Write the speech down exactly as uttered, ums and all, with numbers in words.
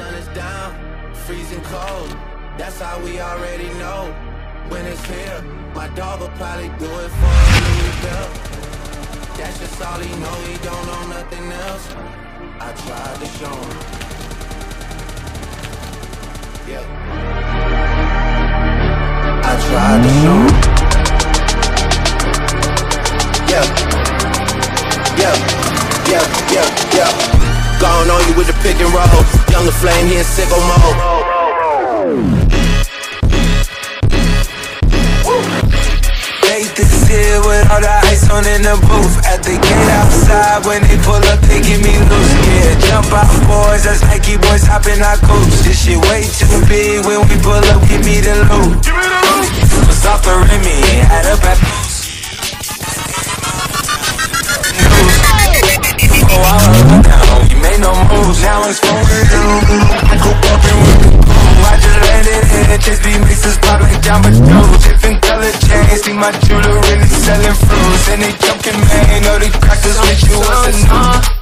sun is down, freezing cold. That's how we already know when it's here. My dog will probably do it for a Louis Bell. That's just all he know, he don't know nothing else. I tried to show him. Yeah. I tried to show him. Yeah. Yeah. Yeah. Yeah. Yeah. Gone on you with the pick and roll. Younger flame, he in sicko mode. This here with all the ice on in the booth. At the gate outside, when they pull up, they give me loose. Yeah, jump out boys, that's Nike boys hopping our coops. This shit way too big, when we pull up, give me the loot. Was offering me, had up at boost. Oh, I was down, you made no moves, now it's for real. I just landed here, just be mixes pop like Jamba Joe. Different color chains, see my jewelry really selling fruits. And they joking, man, know the crackers with you was a new.